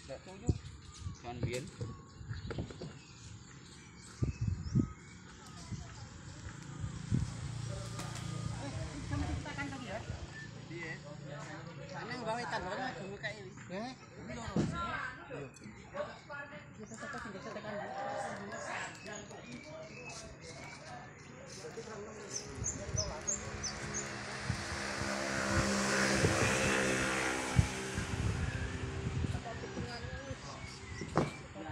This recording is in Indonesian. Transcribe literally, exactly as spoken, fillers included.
Ndak tujuh. Kan biyen. Iya. Ana bawa tanggal dulu kayak ini.